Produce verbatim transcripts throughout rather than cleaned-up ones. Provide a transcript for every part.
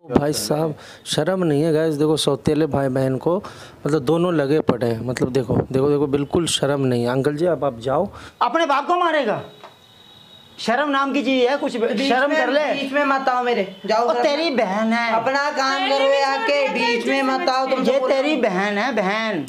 भाई साहब शर्म नहीं है गाइस। देखो सौतेले भाई बहन को मतलब दोनों लगे पड़े हैं। मतलब देखो देखो देखो बिल्कुल शर्म नहीं है। अंकल जी आप आप जाओ। अपने बाप को मारेगा? शर्म नाम की चीज है, कुछ शर्म कर ले। बीच में मत आओ मेरे, जाओ। तेरी बहन है, अपना काम करो आके, बीच में मत आओ तुम। ये तेरी बहन है, बहन।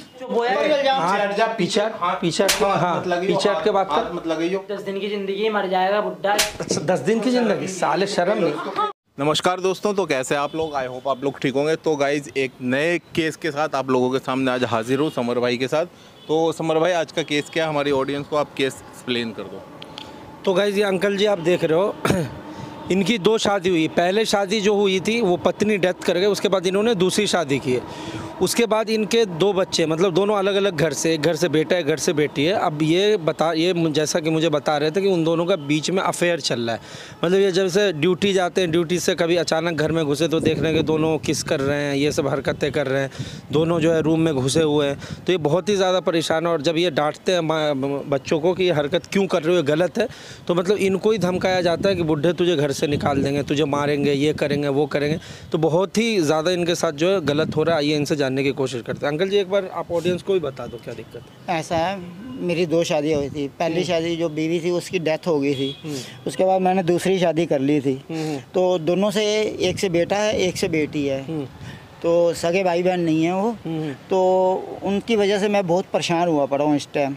पीछे पीछे पीछे के बात कर मत लगाइयो। दस दिन की जिंदगी मर जाएगा बुड्ढा। दस दिन की जिंदगी साले शर्म नहीं। नमस्कार दोस्तों, तो कैसे आप लोग? आई होप आप लोग ठीक होंगे। तो गाइज एक नए केस के साथ आप लोगों के सामने आज हाजिर हूँ समर भाई के साथ। तो समर भाई आज का केस क्या है, हमारी ऑडियंस को आप केस एक्सप्लेन कर दो। तो गाइज ये अंकल जी आप देख रहे हो इनकी दो शादी हुई। पहले शादी जो हुई थी वो पत्नी डेथ कर गए, उसके बाद इन्होंने दूसरी शादी की है। उसके बाद इनके दो बच्चे, मतलब दोनों अलग अलग घर से, एक घर से बेटा है, घर से बेटी है। अब ये बता ये जैसा कि मुझे बता रहे थे कि उन दोनों का बीच में अफेयर चल रहा है। मतलब ये जब से ड्यूटी जाते हैं, ड्यूटी से कभी अचानक घर में घुसे तो देख रहे हैं कि दोनों किस कर रहे हैं, ये सब हरकतें कर रहे हैं, दोनों जो है रूम में घुसे हुए हैं। तो ये बहुत ही ज़्यादा परेशान है। और जब ये डांटते हैं बच्चों को कि ये हरकत क्यों कर रहे हो, ये गलत है, तो मतलब इनको ही धमकाया जाता है कि बुढ़े तुझे घर से निकाल देंगे, तुझे मारेंगे, ये करेंगे, वो करेंगे। तो बहुत ही ज़्यादा इनके साथ जो है गलत हो रहा है। ये इनसे जानने की कोशिश करते हैं। अंकल जी एक बार आप ऑडियंस को ही बता दो क्या दिक्कत है। ऐसा है, मेरी दो शादियाँ हुई थी। पहली शादी जो बीवी थी उसकी डेथ हो गई थी, उसके बाद मैंने दूसरी शादी कर ली थी। तो दोनों से, एक से बेटा है, एक से बेटी है। तो सगे भाई बहन नहीं है वो। तो उनकी वजह से मैं बहुत परेशान हुआ पड़ा हूँ इस टाइम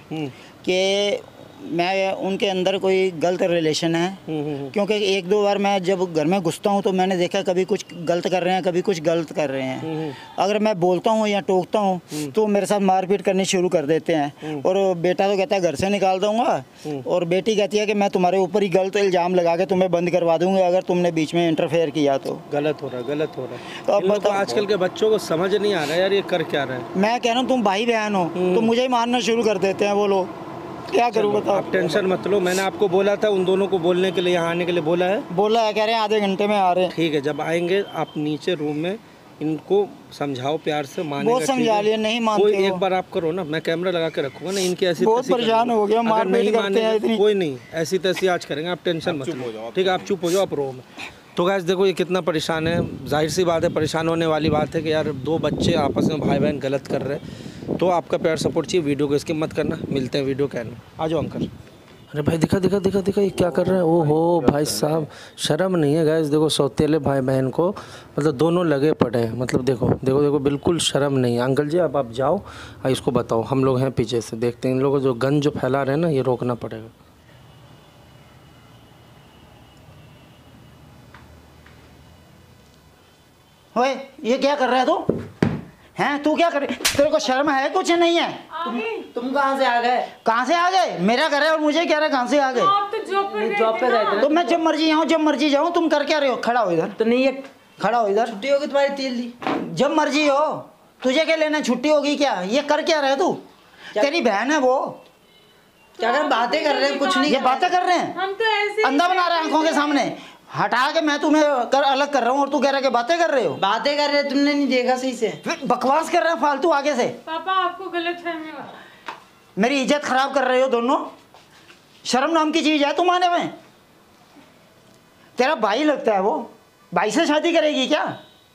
कि मैं उनके अंदर कोई गलत रिलेशन है। क्योंकि एक दो बार मैं जब घर में घुसता हूँ तो मैंने देखा कभी कुछ गलत कर रहे हैं, कभी कुछ गलत कर रहे हैं। अगर मैं बोलता हूँ या टोकता हूँ तो मेरे साथ मारपीट करनी शुरू कर देते हैं। और बेटा तो कहता है घर से निकाल दूँगा, और बेटी कहती है कि मैं तुम्हारे ऊपर ही गलत इल्ज़ाम लगा के तुम्हें बंद करवा दूँगी अगर तुमने बीच में इंटरफेयर किया तो। गलत हो रहा है, गलत हो रहा है। तो अब बताओ, आजकल के बच्चों को समझ नहीं आ रहा है यार ये कर क्या रहे हैं। मैं कह रहा हूँ तुम भाई बहन हो तो मुझे ही मारना शुरू कर देते हैं वो लोग। क्या करूँ बताओ? आप टेंशन मत लो, मैंने आपको बोला था उन दोनों को बोलने के लिए, यहाँ आने के लिए बोला है। बोला है, कह रहे हैं आधे घंटे में आ रहे हैं। ठीक है, जब आएंगे आप नीचे रूम में इनको समझाओ प्यार से, मानेगा। बहुत समझा लिया, नहीं मानते। कोई एक बार आप करो ना, मैं कैमरा लगा के रखूंगा ना, इनकी ऐसी बहुत परेशान हो गया, मार पीट करते हैं इतनी। कोई नहीं, ऐसी तैसी आज करेंगे, आप टेंशन मत लो। ठीक है, आप चुप हो जाओ, आप रो में। तो गाइस देखो ये कितना परेशान है। जाहिर सी बात है, परेशान होने वाली बात है कि यार दो बच्चे आपस में भाई बहन गलत कर रहे हैं। तो आपका प्यार सपोर्ट चाहिए, वीडियो को स्किप मत करना। मिलते हैं वीडियो के एंड में। आ जाओ अंकल। अरे भाई दिखा दिखा दिखा दिखा ये क्या कर रहे हैं। ओ हो भाई साहब शर्म नहीं है गाइस। देखो सौतेले भाई बहन को मतलब दोनों लगे पड़े हैं। मतलब देखो देखो देखो बिल्कुल शर्म नहीं है। अंकल जी अब आप जाओ, इसको बताओ। हम लोग हैं पीछे से, देखते हैं इन लोगों को जो गन जो फैला रहे हैं ना, ये रोकना पड़ेगा। ओए ये क्या कर रहा है तू? हैं तू क्या कर रही? तेरे को शर्म है कुछ नहीं है? तुम तुम कहाँ से आ गए? कहाँ से आ गए? मेरा घर है और मुझे कह रहे कहाँ से आ गए? आप तो जॉब पे गए जॉब पे गए थे ना। तो मैं जब मर्जी आऊँ जब मर्जी जाऊँ। तुम कर क्या रहे हो? खड़ा हो इधर। तो नहीं, ये खड़ा हो इधर। छुट्टी होगी तुम्हारी तेल दी। जब मर्जी हो, तुझे क्या लेना? छुट्टी होगी क्या? ये कर क्या रहे तू? तेरी बहन है वो। क्या कर बातें कर रहे हैं? कुछ नहीं, ये बातें कर रहे हैं। हम तो ऐसे अंधा बना रहे हैं आंखों के सामने। हटा के मैं तुम्हें कर अलग कर रहा हूँ और तू कह रहा है कि बातें कर रहे हो। बातें कर रहे हैं, तुमने नहीं देखा सही से। बकवास कर रहे हैं फालतू आगे से। पापा आपको गलत फहमी हुआ। मेरी इज्जत खराब कर रहे हो दोनों। शर्म नाम की चीज है तुम्हारे में? तेरा भाई लगता है वो, भाई से शादी करेगी क्या?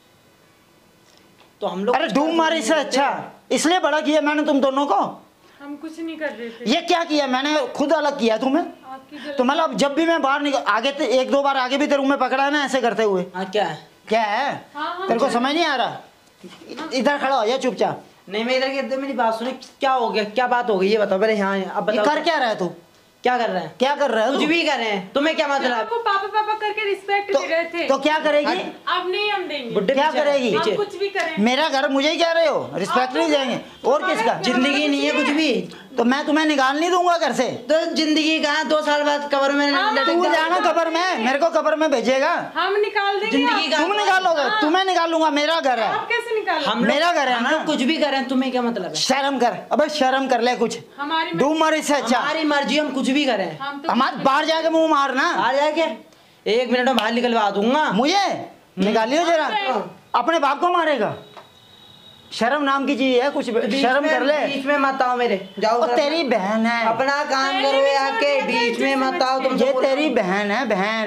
तो हम लोग अरे डूब मारी से अच्छा, इसलिए बड़ा किया मैंने तुम दोनों को। हम कुछ नहीं कर रहे थे। ये क्या किया? मैंने खुद अलग किया तुम्हें। तो मतलब जब भी मैं बाहर निकल, आगे ते, एक दो बार आगे भी तेरे में पकड़ा है ना ऐसे करते हुए। हाँ क्या है? क्या है? हाँ, तेरे को समझ नहीं आ रहा? इधर खड़ा हो जा चुपचाप। नहीं मैं इधर कहते, मेरी बात सुने। क्या हो गया? क्या बात हो गई ये बताओ पहले। यहाँ अब ये बताओ, कर क्या रहा है तू? क्या कर रहे हैं? क्या कर रहा है कुछ तू? भी कर रहे हैं, तुम्हें क्या मतलब? आपको पापा पापा करके रिस्पेक्ट तो, दे रहे थे। तो क्या करेगी? अब नहीं हम देंगे। बुड्ढे क्या पीछे- करेगी? हम कुछ भी करें। मेरा घर मुझे ही कह रहे हो? रिस्पेक्ट नहीं देंगे और किसका? जिंदगी नहीं है कुछ भी। तो मैं तुम्हें निकाल नहीं दूंगा घर से। तो जिंदगी कहाँ? दो साल बाद कब्र में हाँ, लटक तू जाओ। जाना कब्र में, मेरे को कब्र में भेजेगा। हम निकाल देंगे। जिंदगी आप- का- तुम निकालोगे? तुम्हें निकालूंगा, मेरा घर है। आप कैसे निकाल? हम लोग- मेरा घर है हम ना। लोग कुछ भी करें, तुम्हें क्या मतलब है? शर्म कर, अबे शर्म कर ले कुछ। हमारी डूब मर इससे अच्छा। हमारी मर्जी, हम कुछ भी करें। हम तो हमारे बाहर जाके मुंह मारना। बाहर जाके एक मिनट में बाहर निकलवा दूंगा। मुझे निकालियो जरा। अपने बाप को मारेगा? शर्म नाम की चीज है, कुछ शर्म कर ले। बीच में मत आओ मेरे, जाओ। और तेरी बहन है। अपना काम करो आके, बीच में मत आओ तुम। ये तेरी बहन है, बहन।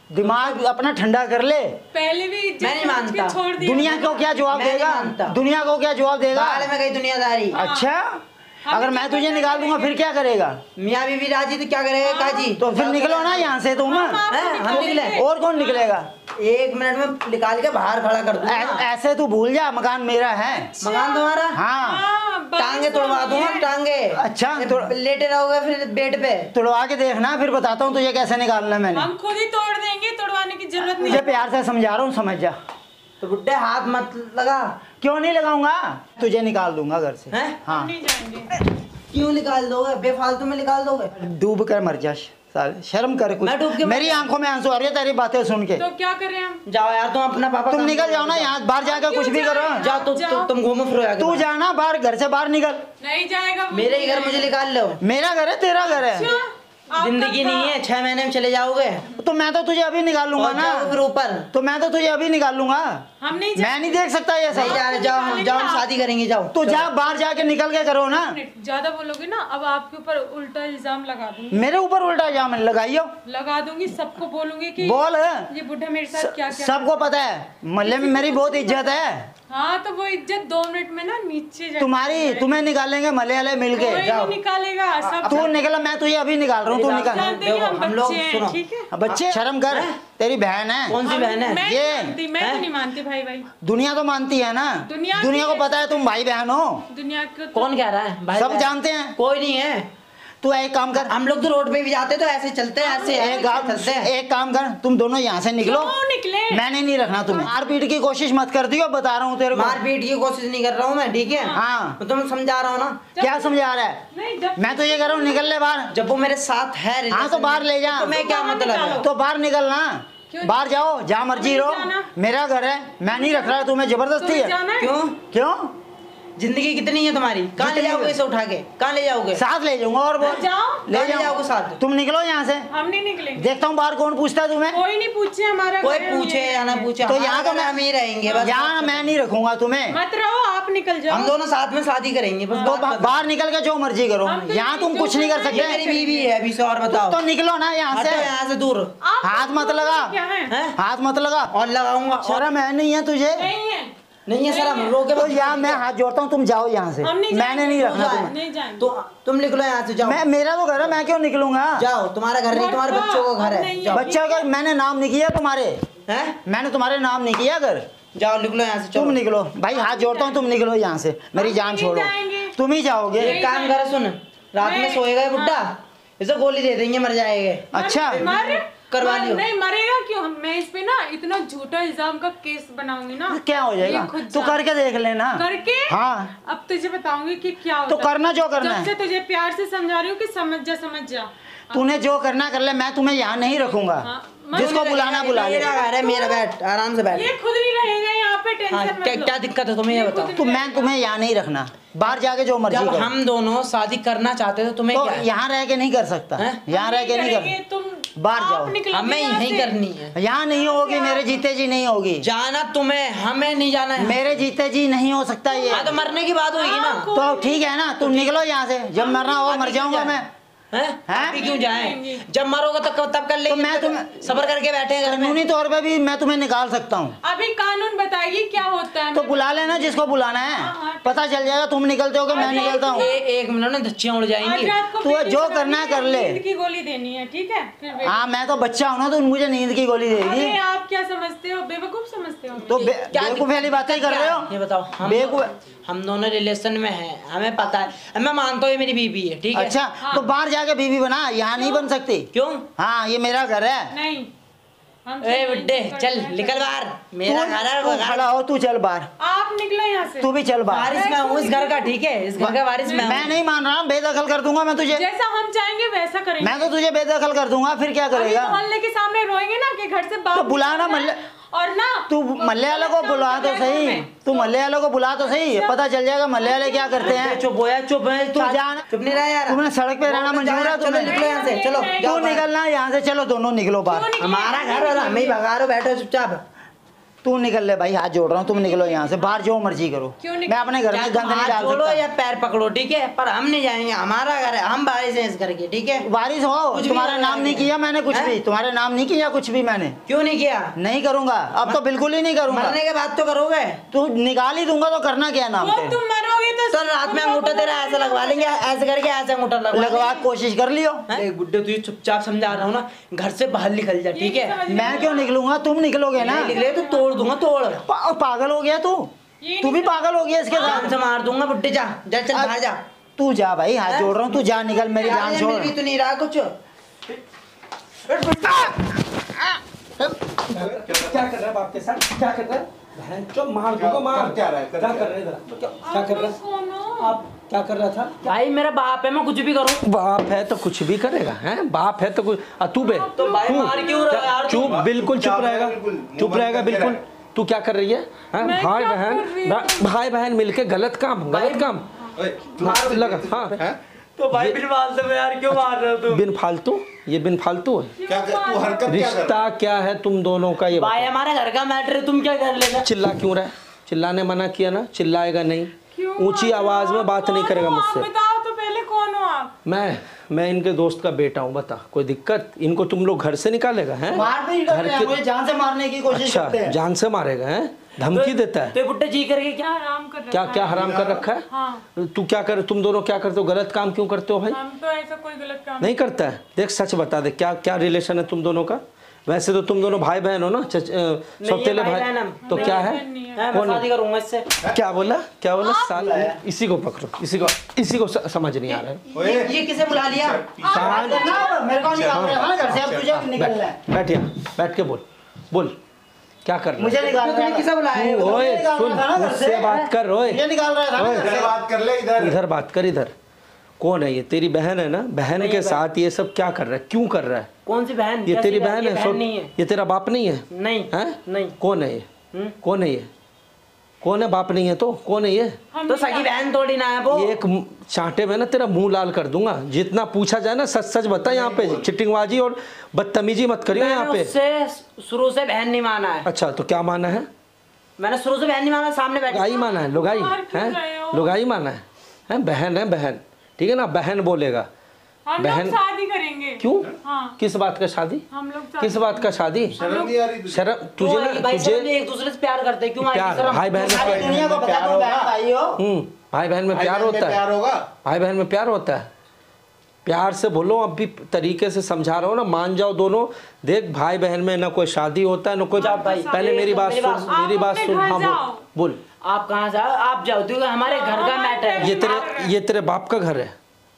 दिमाग अपना ठंडा कर ले। पहले भी इज्जत मैं नहीं समझ के मानता। छोड़ दिया दुनिया था। को क्या जवाब मैं नहीं देगा? मानता। दुनिया को क्या जवाब देगा? बाहर में गई दुनियादारी। अच्छा, अगर मैं तुझे निकाल दूंगा फिर क्या करेगा? मियाँ बीवी राजी तो क्या करेगा काजी? तो फिर निकलो ना यहाँ से तुम। हम आपको हैं? हम निकालेंगे। निकले। और कौन निकलेगा? एक मिनट में निकाल के बाहर खड़ा कर दूंगा। ऐ- ऐसे तू भूल जा, मकान मेरा है। मकान तुम्हारा? हाँ, हाँ, बारिश टांगे तोड़वा हो रही दूंगा है। टांगे। अच्छा, फिर तो- लेटे रहोगे फिर बेड पे। तुड़वा के देखना, फिर बताता हूँ तुझे कैसे निकालना है मैंने। हम खुद ही तोड़ देंगे, तोड़वाने की जरूरत नहीं तुझे प्यार से समझा रहा हूँ, समझ जा। तो बुड्ढे हाथ मत लगा। क्यों नहीं लगाऊंगा? तुझे निकाल दूंगा घर से। हैं? हाँ, नहीं जाएंगे। क्यों निकाल दोगे? बेफालतू में निकाल दोगे? डूब कर मर जा साले, शर्म कर कुछ। मैं डूब के मर मेरी आंखों में आंसू आ रही है तेरी बातें सुन के। तो क्या करें हम? जाओ यार तुम अपना पापा तुम काम निकल करो, जाओ ना यहाँ, बाहर जाकर कुछ भी करो। जाओ तु, तु, जाओ। तुम घूमो फिरो आगे तू बाहर। जाना बाहर, घर से बाहर निकल। नहीं जाएगा वो। मेरे ही घर मुझे निकाल लो। मेरा घर है, तेरा घर है। अच्छा, आपका जिंदगी था। नहीं है, छह महीने में चले जाओगे तो मैं तो तुझे अभी निकाल लूंगा और जाओगे ना। फिर ऊपर। तो मैं तो तुझे अभी निकाल लूंगा। हम नहीं जा- मैं नहीं देख सकता ये नहीं सब। जा रहे, जाओ हम जाओ हम शादी करेंगे जाओ। तो जा बाहर जाके निकल के करो ना। ज्यादा बोलोगे ना, अब आपके ऊपर उल्टा इल्जाम लगा दूंगी। मेरे ऊपर उल्टा जाम लगाइयो। लगा दूंगी, सबको बोलूंगी कि बोल। ये बुढ़ा मेरे साथ क्या क्या। सबको पता है, मोहल्ले में मेरी बहुत इज्जत है। हाँ, तो वो इज्जत दो मिनट में ना नीचे जाएगी। तुम्हारी तुम्हें निकालेंगे मलयाले मिलके। कोई नहीं निकालेगा सब। तू निकला, मैं तुझे अभी निकाल रहा हूँ, तू निकाल। जानते हैं हम हम लोग बच्चे हैं, सुनो। ठीक है। बच्चे शर्म कर, तेरी बहन है। कौन सी हम- बहन है? मैं ये- नहीं मानती, मैं तो हैं? नहीं मानती भाई भाई। दुनिया तो मानती है ना। दुनिया दुनिया को की- पता है तुम भाई बहन हो, दुनिया को तो- कौन कह रहा है? भाई सब बहन? जानते हैं। कोई नहीं है। तू एक काम कर, हम लोग तो रोड पे भी जाते तो ऐसे चलते हैं, ऐसे एक ऐसे काम चलते हैं। एक काम कर, तुम दोनों यहाँ से निकलो। क्यों निकले? मैंने नहीं रखना तुम्हें। मारपीट की कोशिश मत कर दियो, बता रहा हूँ तेरे को। मारपीट की कोशिश नहीं कर रहा हूँ मैं, ठीक है? हाँ। मैं तुम्हें समझा रहा हूँ ना। क्या समझा रहा है? नहीं, जब मैं तो ये कह रहा हूँ, निकल ले बाहर। जब वो मेरे साथ है हाँ, तो relation बाहर ले जा। में, तो मैं क्या बाहर मतलब है? निकालो। तो बाहर निकलना, क्यों? बाहर जाओ, जहाँ मर्जी नहीं रहो। जाना। मेरा घर है, मैं नहीं रख रहा तुम्हें, जबरदस्ती तुम्हें है। जाना है? क्यों? क्यों? जिंदगी कितनी है तुम्हारी? कहाँ ले जितनी जाओगे है। इसे उठा के? कहाँ ले जाओगे? साथ ले जाऊंगा और बोल। जाओ। ले कहाँ ले जाओ जाओगे साथ? तुम निकलो यहाँ से। हम नहीं निकलेंगे। देखता हूँ बाहर कौन पूछता है तुम्हें। कोई नहीं पूछे, हमारा कोई घर है, हम पूछे ये या ना रहेंगे। पूछे, तो हमारा यहाँ तो घर मैं हम ही रहेंगे बस। यहाँ मैं नहीं रखूंगा तुम्हें। मत रहो, आप निकल जाओ। हम दोनों साथ में शादी करेंगे बस। तो बात बा- खत्म। बाहर निकल के जो मर्जी करो, हम तो यहाँ तुम जो कुछ नहीं कर करना है, ये सकते। मेरी बीवी है अभी से, और बताओ। तो निकलो ना यहाँ हटो से। यहाँ से दूर। आप हाथ मत लगा। क्या है? हैं? हाथ मत लगा। और लगाऊंगा और- शर्म है नहीं है तुझे? नहीं है। नहीं है सर, हम रोके तो यहाँ मैं हाथ जोड़ता हूँ, तुम जाओ यहाँ से। हम नहीं मैंने जाएंगे। नहीं तू रखना जा, तुम्हें। नहीं जाएंगे। तो तुम निकलो यहाँ से, जाओ मैं मेरा तो घर है, मैं क्यों निकलूंगा? जाओ। तुम्हारा घर नहीं, तुम्हारे बच्चों का घर है। नहीं, जाओ। बच्चा का मैंने नाम नहीं किया तुम्हारे, हैं? मैंने तुम्हारे नाम नहीं किया घर। जाओ निकलो यहाँ से, तुम चलो। निकलो भाई, हाथ जोड़ता हूँ, तुम निकलो यहाँ से। मेरी हम जान नहीं छोड़ो, जाएंगे। तुम ही जाओगे। एक काम करे, सुन, रात में मैं- सोएगा ये बुड्ढा, इसे गोली दे देंगे, मर जाएगा। अच्छा, मर करवा मर- लियो। नहीं मरेगा क्यों? हम- मैं इस पे ना इतना झूठा इल्जाम का केस बनाऊंगी ना। क्या हो जाएगा? ये खुद तू जान- करके देख लेना। करके हाँ। अब तुझे बताऊंगी कि क्या होता तो करना जो करना जब से है। तुझे प्यार से समझा रही हूँ कि समझ जा समझ जा। तूने जो करना कर ले, मैं तुम्हें यहाँ नहीं रखूंगा। हाँ, मैं- जिसको बुलाना बुला ले। मेरा घर है, मेरा, बैठ आराम से बैठ। ये खुद नहीं रहेगा यहाँ पे, हाँ, टेंशन क्या मत लो। क्या दिक्कत है तुम्हें ये बताओ। तो मैं तुम्हें यहाँ नहीं रखना, बाहर जाके जो मर्जी जब करो। हम दोनों शादी करना चाहते थे, तुम्हें तो क्या है? यहाँ रह के नहीं कर सकता, हैं? यहाँ रह के नहीं करेंगे, कर। तुम बाहर आप जाओ। निकलोगे हमें यहाँ यही से। करनी है। यहाँ नहीं होगी, मेरे जीते जी नहीं होगी। जाना तुम्हें, हमें नहीं जाना है। मेरे जीते जी नहीं हो सकता ये। हाँ, तो मरने की बात होगी ना। हाँ, तो ठीक है ना, तुम निकलो यहाँ से। जब मरना होगा मर जाऊंगा मैं। हैं? हैं? अभी क्यों जाएं? जब मरोगे तो कब- तब कर लेंगे। तो मैं तुम्हें- सबर करके बैठे हैं घर में। कानूनी तौर पे भी मैं तुम्हें निकाल सकता हूँ। अभी कानून बताइए क्या होता है। तो मैं- बुला लेना जिसको बुलाना हाँ, है, हाँ। पता चल जाएगा। तुम निकलते हो कि मैं अरे, निकलता हूँ। ए- एक मिनट में धच्चियां उड़ आज जाएंगी। रात को तू बेटी जो से करना है कर ले। नींद की गोली देनी है, ठीक है? फिर बेटी- हाँ, मैं तो बच्चा हूँ ना, तो मुझे नींद की गोली अरे देगी। आप क्या समझते हो? बेवकूफ समझते हो? तो बे- क्या बेवकूफ वाली बातें कर रहे हो। ये बताओ, हम बेवकूफ। हम दोनों रिलेशन में हैं, हमें पता है। मैं मानता हूँ ये मेरी बीवी है, ठीक है? अच्छा, हाँ। तो बाहर जाके बीवी बना, यहाँ नहीं बन सकती। क्यों? हाँ, ये मेरा घर है। नहीं हम ए बुड्ढे, चल निकल बाहर। मेरा तू- घर है, तू वो घर। खड़ा हो, तू चल बाहर। आप निकलो यहाँ से। तू भी चल बाहर। वारिस मैं हूँ इस घर का, ठीक है? इस घर का वारिस मैं मैं हूँ। नहीं मान रहा, बेदखल कर दूंगा मैं तुझे। जैसा हम चाहेंगे वैसा करेंगे। मैं तो तुझे बेदखल कर दूंगा, फिर क्या अभी करेगा? मोहल्ले के सामने रोएंगे ना कि घर से बाहर तो बुलाना निकलना है। मोहल्ले- और ना तू मल्ले वाले को बुला तो सही, तू मल्ले वाले को बुला तो सही, पता चल जाएगा मल्ले वाले क्या करते हैं। चुप हो यार, चुप है। तू जान, चुप नहीं रहा यार। तुम्हें सड़क पे रहना मंजूर है? चलो तुम्हें निकलो यहाँ से, चलो तू जाओ बाहर। निकलना यहाँ से। चलो दोनों निकलो बाहर। हमारा घर और हमें ही भगा रहे हो, बैठो चुपचाप। तू निकल ले भाई, हाथ जोड़ रहा हूँ, तुम निकलो यहाँ से बाहर, जो मर्जी करो। क्यों निकल- मैं अपने घर में गंद नहीं हाथ डाल जोड़ो सकता। या पैर पकड़ो, ठीक है, पर हम नहीं जाएंगे, हमारा घर है, हम बारिश हैं इस घर के, ठीक है। बारिश हो, कुछ भी तुम्हारा नहीं नाम नहीं करेंगे। किया मैंने कुछ हैं? भी, तुम्हारे नाम नहीं किया कुछ भी मैंने। क्यों नहीं किया? नहीं करूंगा, अब तो बिल्कुल ही नहीं करूंगा। मरने के बाद तो करोगे। तू निकाल ही दूंगा तो करना क्या नाम वो पे? तुम मरोगे तो तो रात में अंगूठा तेरा ऐसा लगवा लेंगे, ऐसे करके ऐसे अंगूठा लगवा लगवा के कोशिश कर लियो। देख बुड्ढे, तुझे चुपचाप समझा रहा हूँ ना, घर से बाहर निकल जा, ठीक है। मैं क्यों निकलूंगा, तुम निकलोगे ना। नहीं निकले तो तोड़ दूंगा, तोड़। पा, पागल हो गया तू, ये तू भी पागल हो गया इसके साथ। जान से मार दूंगा बुड्ढे, जा जा, चल बाहर जा। तू जा भाई, हाथ जोड़ रहा हूँ, तू जा, निकल, मेरी जान छोड़। भी तो नहीं रहा कुछ। क्या कर रहा है बाप के साथ, क्या कर रहा है? बहन चो मार दूंगा, मार। क्या रहा है, क्या कर रहा है इधर? क्या कर रहा है? कौन हो? आप क्या कर रहा था? भाई मेरा बाप है, मैं कुछ भी करूँ। बाप है तो कुछ भी करेगा, हैं? बाप है तो कुछ। आ, तू बे तो भाई तू- मार क्यों रहा है यार तू? चुप, बिल्कुल चुप रहेगा, चुप रहेगा बिल्कुल। तू क्या कर रही है, हैं? मैं भाई क्या बहन, कर रही हूँ? भा- भाई बहन मिलके गलत काम, गलत काम मार लगा। हाँ, तो भाई बिन फालतू में यार क्यों मार रहे हो तुम? बिन फालतू, ये बिन फालतू है। क्या तू हरकत क्या कर रहा रिश्ता क्या है तुम दोनों का, ये भाई बताओ। हमारे घर का मैटर है, तुम क्या कर लेना? चिल्ला क्यों रहा है? चिल्लाने मना किया ना, चिल्लाएगा नहीं, क्यों ऊंची मार रहे आवाज हो? में बात कौन नहीं करेगा हो आप? मुझसे। बताओ तो पहले कौन हो आप? मैं मैं इनके दोस्त का बेटा हूँ, बता कोई दिक्कत? इनको तुम लोग घर से निकालेगा, हैं? मार भी घर करते हैं, के- मुझे जान से मारने की कोशिश अच्छा, करते हैं। जान से मारेगा, हैं? धमकी देता है। तो बुड्ढे जी करके क्या? क्या हराम कर रखा क्या है? क्या हराम कर रखा है? हाँ, तू क्या कर, तुम दोनों क्या करते हो, गलत काम क्यों करते हो भाई? हम तो ऐसा कोई गलत काम नहीं करता है। देख सच बता दे, क्या क्या रिलेशन है तुम दोनों का? वैसे तो तुम दोनों भाई बहन हो ना, चच- अ, सौतेले भाई भाई। बहन हम। तो क्या है? नहीं है। है, मैं कौन? शादी करूंगा इससे। क्या बोला, क्या बोला? साल इसी को पकड़ो, इसी को, इसी को स- समझ नहीं आ रहा है। ये, ये किसे बुला लिया? शांत ना, मेरे को निकाल रहा है ना घर से, अब तुझे निकलना है। बैठ यहाँ, बैठ के बोल, बोल क्या कर रहा मुझे है? निकाल रहा है। किसे बुलाया? तू, ओए निकाल सुन, रहा था ना घर से। मुझसे बात कर, ओए मुझे निकाल रहा था ना घर से। बात कर ले इधर। इधर बात कर, इधर। कौन है ये? तेरी बहन है ना? बहन के साथ ये सब क्या कर रहा है, क्यों कर रहा है? कौन सी बहन? ये कैसी तेरी बहन ये है? बहन सो- नहीं है। ये तेरा बाप नहीं है? नहीं हैं? नहीं। कौन है ये? हम्म? कौन है ये? कौन है? बाप नहीं है तो कौन है ये? हम तो नहीं सगी बहन थोड़ी ना है वो। ये एक मु- चांटे में ना तेरा मुंह लाल कर दूंगा। जितना पूछा जाए ना सच सच बता, यहाँ पे चिटिंगबाजी और बदतमीजी मत करियो यहाँ मैंने पे। उससे शुरू से बहन नहीं माना है। अच्छा तो क्या माना है? मैंने शुरू से बहन नहीं माना, सामने बैठ। लुगाई माना है, लुगाई मार क्यों है, रहे हो? लुगाई माना है, है? बहन है, बहन, ठीक है ना? बहन बोलेगा। हम बहन- लोग शादी करेंगे। क्यों? हाँ, किस बात का शादी? हम लोग शादी किस बात का शादी? शर्म नहीं आ रही तुझे? शर्म तुझे तो ना, भाई तुझे सब एक दूसरे से प्यार करते हैं, क्यों आएगी प्यार, शर्म? भाई बहन में सारी प्यार- दुनिया को पता तुम बहन भाई हो। हम्म, भाई बहन में भाई प्यार बहन में होता प्यार है। होगा। भाई बहन में प्यार होता है। प्यार से बोलो, अब भी तरीके से समझा रहा हूँ ना, मान जाओ दोनों। देख भाई बहन में ना कोई शादी होता है ना कोई। भाई, पहले मेरी बात मेरी सुन, बात सुन। मेरी आप बात अपने सुन। घर हाँ जाओ। बोल, बोल। आप कहाँ जाओ? आप जाओ, क्योंकि हमारे घर का मैटर है। ये तेरे ये तेरे बाप का घर है?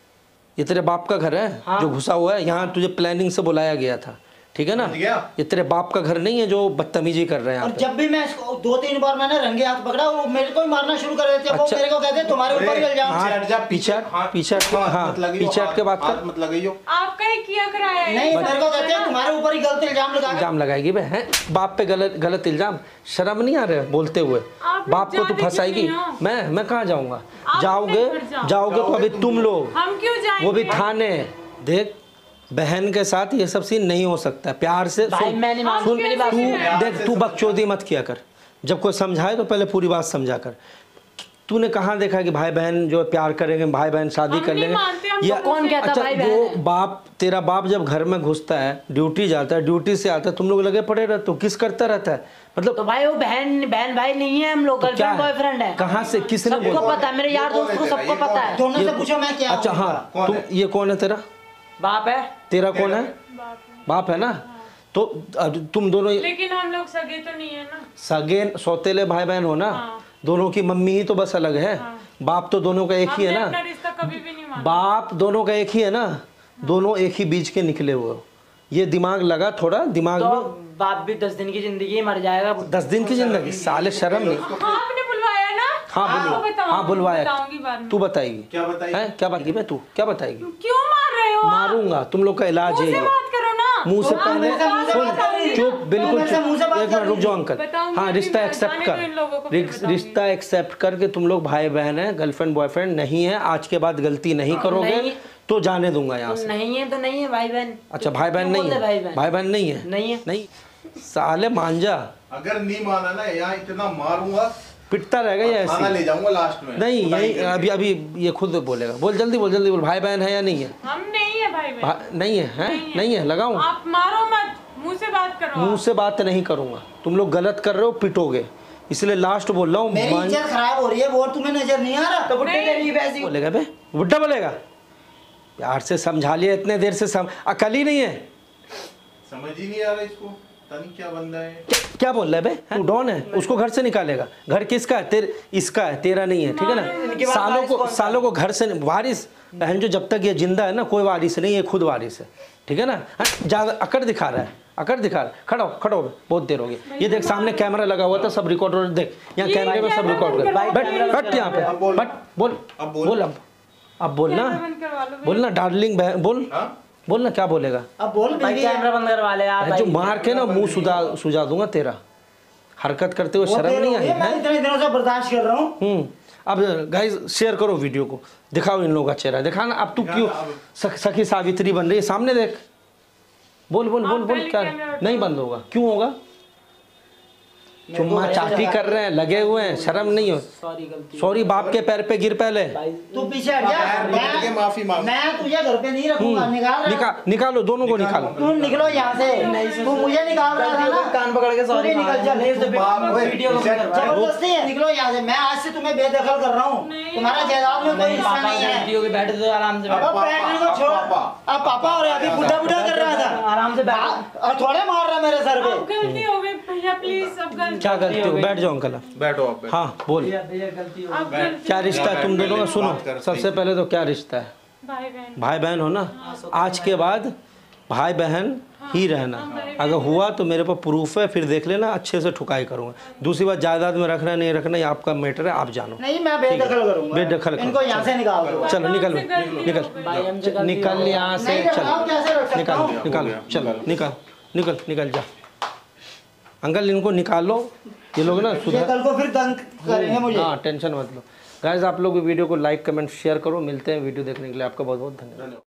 ये तेरे बाप का घर है हाँ। जो घुसा हुआ है यहाँ? तुझे प्लानिंग से बुलाया गया था, ठीक है ना? समझ गया? ये तेरे बाप का घर नहीं है जो बदतमीजी कर रहे हैं और यहाँ पे। जब भी मैं इसको दो तीन बार मैंने रंगे हाथ पकड़ा, वो मेरे को ही मारना शुरू कर देते हैं। वो अच्छा। मेरे को कहते हैं तुम्हारे ऊपर ही इल्जाम। हाँ, पीछे हट जा, पीछे हट, हाथ- पीछे हट के- हाथ हाँ, मत लगाइयो, पीछे हट के बात हाथ कर। मत लगाइयो। आपका ही किया कराया है। नहीं, मेरे को कहते हैं तुम्हारे ऊपर ही गलत इल्जाम लगा के। इल्जाम लगाएगी बे, हैं? बाप पे गलत गलत इल्जाम? शर्म नहीं आ रहा है बोलते हुए? आप बाप को तू जाते क्यों फंसाएगी? नहीं हो? मैं मैं कहाँ जाऊंगा? आप जाओगे अपने घर जाओ। जाओगे तो अभी तुम लोग, हम क्यों जाएंगे? वो भी थाने। देख बहन के साथ ये सब सीन नहीं हो सकता। प्यार से भाई सुन, मैं नहीं मानता, सुन, मेरी बात तू सुन। देख, तू बकचोदी मत किया कर। जब कोई समझाए तो पहले पूरी बात समझा कर। तूने कहाँ देखा कि भाई बहन जो प्यार करेंगे, भाई बहन शादी हम कर नहीं लेंगे? मानते, हम या- तो कौन कहता अच्छा, भाई बहन वो है? बाप, तेरा बाप जब घर में घुसता है, ड्यूटी जाता है, ड्यूटी से आता है, तुम लोग लगे पड़े रहते हो, किस करता रहता है? मतलब तो भाई वो बहन बहन भाई नहीं है, हम लोग क्या गर्लफ्रेंड है? बॉयफ्रेंड है। कहाँ से, किसने सबको बोला? पता है, मेरे यार दोस्त को सबको पता है। दोनों से पूछो मैं क्या अच्छा हूँ। हाँ, कौन तुम है? ये कौन है तेरा? बाप है। तेरा कौन है? बाप है। बाप है ना? तो अब तुम दोनों लेकिन हम लोग सगे तो नहीं है ना। सगे सौतेले भाई बहन हो ना? हाँ। दोनों की मम्मी ही तो बस अलग है। बाप तो दोनों का एक ही है हमने ना? अपना रिश्ता कभी भी नहीं माना। बाप दोनों का एक ही है ना? दोनों एक ही बीज के निकले हुए हो। ये दिमाग लगा थोड़ा दिमाग तो में। बाप भी दस दिन की जिंदगी मर जाएगा। दस दिन की जिंदगी, साले शर्म नहीं। हाँ, आपने बुलवाया ना? हाँ आपको बुलवा, बताऊंगी, हाँ बुलवाया। बताऊंगी बाद में। तू बताएगी? क्या बताइए? हैं? क्या बताएगी बे? तू क्या बताएगी? क्यों मार रहे हो आप? मारूंगा, तुम लोग का इलाज है मुंह से ये। बात करो ना। मुंह से आप पहले मुंह से बात सुन, करोगे। चुप, बिल्कुल मेरे से मुंह से चुप। बात एक मिनट रुक जाओ अंकल। बताऊंगी हाँ, फिर रिश्ता मैं, एक्सेप्ट जाने कर। दो इन लोगों को, फिर रिस- बताऊंगी। रिश्ता एक्सेप्ट करके तुम लोग भाई बहन हैं, गर्लफ्रेंड बॉयफ्रेंड नहीं है। आज के बाद गलती नहीं करोगे नहीं। तो जाने दूंगा यहाँ से। नहीं है तो नहीं है भाई बहन। अच्छा भाई बहन क्यों नहीं बोलते है? भाई बहन? भाई बहन नहीं है? नहीं है। नहीं साले मांझा अगर नहीं माना ना यहाँ इतना मारूंगा, पिटता रहेगा ये खाना ले ऐसे। जाऊंगा लास्ट में। नहीं कुटाई यही करके। अभी अभी ये खुद बोलेगा। बोल जल्दी बोल जल्दी बोल, भाई बहन है या नहीं है? हम नहीं है भाई बहन। भा- नहीं है हैं? नहीं है। नहीं है, लगाऊं? आप मारो मत, मुंह से बात करो। मुंह आप। से बात नहीं करूंगा, तुम लोग गलत कर रहे हो, पिटोगे, इसलिए लास्ट बोल रहा हूँ। मेरी मान- इज्जत खराब हो रही है वो तुम्हें नजर नहीं आ रहा? तो बुढ़े नहीं। तेरी वैसी बोलेगा बे, बुड्ढा बोलेगा। प्यार से समझा लिया, इतने देर से सम... अकल ही नहीं है। समझ ही नहीं आ रहा इसको, पता नहीं क्या बंदा है। क्या, क्या बोल रहा है बे? तू डॉन है, उसको घर से निकालेगा। घर किसका है? तेरे, इसका है, तेरा नहीं है, ठीक है इनके ना? बाद सालों वारिस को कौन सा सालों को घर से वारिस बहन जो जब तक ये जिंदा है ना, कोई वारिस नहीं, ये खुद वारिस है, ठीक है ना? हाँ, ज्यादा अकड़ दिखा रहा है, अकड़ दिखा रहा है। खड़ा हो, खड़ा हो, बहुत देर हो गई। ये देख सामने कैमरा लगा हुआ था, सब रिकॉर्ड हो, देख यहाँ ये कैमरे में सब कैमरा रिकॉर्ड बंद कर। करवा बैठ दो। बैठ यहाँ पे, अब बोल। बट बोल, अब बोल। बोल अब अब बोलना, कैमरा बंद करवा लो। बोलना डार्लिंग बहन, बोल हाँ? बोलना, क्या बोलेगा? अब बोल भाई बीवी है। कैमरा बंद करवा ले आप। जो मार के ना मुंह सुजा सुझा दूंगा तेरा। हरकत करते हुए वो शर्म तेरे नहीं हो आई गए, मैं है? इतने दिनों से बर्दाश्त कर रहा हूँ। हम्म। अब गाइस शेयर करो वीडियो को, दिखाओ इन लोगों का चेहरा, दिखाना। अब तू क्यों सख, सखी सावित्री बन रही है? सामने देख, बोल बोल बोल आप बोल। पहले क्या कैमरा हटाओ। नहीं बंद होगा? क्यों होगा? चुम्मा चाटी कर रहे हैं, लगे हुए हैं, शर्म नहीं हो? सॉरी गलती। सॉरी बाप के पैर पे गिर पहले। तू पीछे हट जा। पैर पकड़ के माफी मांग। मैं तुझे घर पे नहीं रखूंगा, निकाल रहा। निकाल निकालो, दोनों को निकालो। तू निकलो यहाँ से। तू मुझे निकाल रहा था ना, कान पकड़ के तू सॉरी भी निकल जा। नहीं तो बाप, ओए, वीडियो को पीछे बंद करवा। जबरदस्ती है, निकलो यहाँ से। मैं आज से तुम्हें बेदखल कर रहा हूँ। नहीं। तुम्हारा जायदाद में कोई नहीं हिस्सा पापा नहीं है। गलती हो गई, बैठ दो आराम से। अब बैठो। बैठने को छोड़। पापा। अब पापा हो रहे, अभी बुढ़ा बुढ़ा कर रहा था। आराम से बैठ। और थोड़े मार रहा मेरे सर अब पे। गलती हो गई भैया, प्लीज अब गलती। क्या गलती हो? बैठ जाओ अंकल। बैठो आप, बैठो। हाँ बोल, भैया भैया गलती हो गई। अब गलती। क्या रिश्ता है तुम दोनों का? सुनो, बात कर, सबसे पहले तो क्या रिश्ता है? भाई बहन। भाई बहन हो ना? आज के बाद भाई बहन ही रहना। अगर हुआ तो मेरे पास प्रूफ है, फिर देख लेना, अच्छे से ठुकाई करूंगा। दूसरी बात, जायदाद में रखना नहीं रखना ये आपका मैटर है, आप जानो। नहीं, मैं बेदखल करूंगा। बेदखल करो। इनको यहाँ से निकाल दो। चलो निकल बे, निकल भाई हमसे गलती निकल यहाँ से, नहीं चल रखाओ, कैसे रख सकता निकल हूँ? निकल, चलो निकल निकल निकल जा। अंकल इनको निकालो, ये लोग ना ये सुधर। कल को फिर तंग करेंगे मुझे। हाँ टेंशन मत लो। गाइस आप लोग भी वीडियो को लाइक कमेंट शेयर करो। मिलते हैं वीडियो देखने के लिए, आपका बहुत बहुत धन्यवाद।